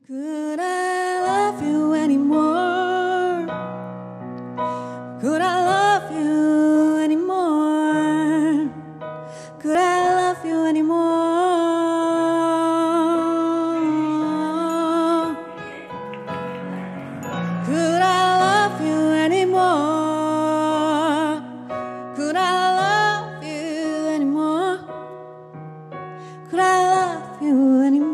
Could I love you anymore? Could I love you anymore? Could I love you anymore? Could I love you anymore? Could I love you anymore? Could I love you anymore?